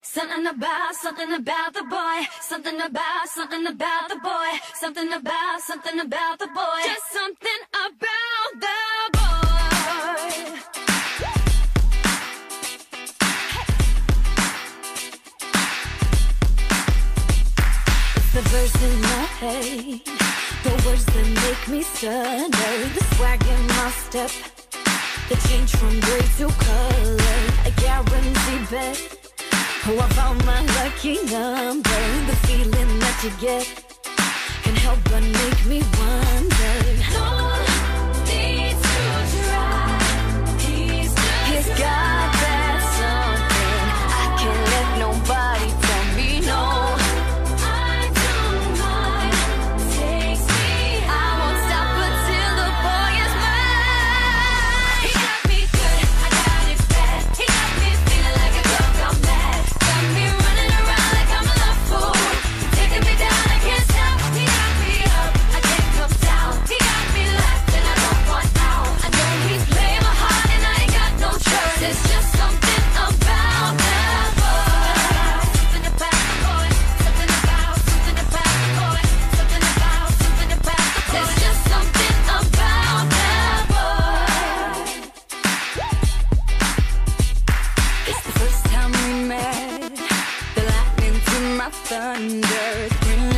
Something about the boy. Something about the boy. Something about the boy. Just something about the boy. It's the verse in my head, the words that make me stutter, the swag in my step, the change from gray to color, a guarantee bet. Oh, I found my lucky number. The feeling that you get can help but make me wonder. No need to try. He's got that something I can't let nobody tell me no. I don't mind. Takes me. I won't stop until the boy is mine. He got me good, I got it bad. He got me feeling like a girl gone mad. Me running around like I'm a love fool. Taking me down, I can't stop. He got me up, I can't come down. He got me left and I don't want out. I know he's playing my heart and I ain't got no choice. There's just something about that boy. Something about the boy. Something about the boy. Something about the boy. There's just something about that boy. It's the first time we met. The lightning to my thunder, green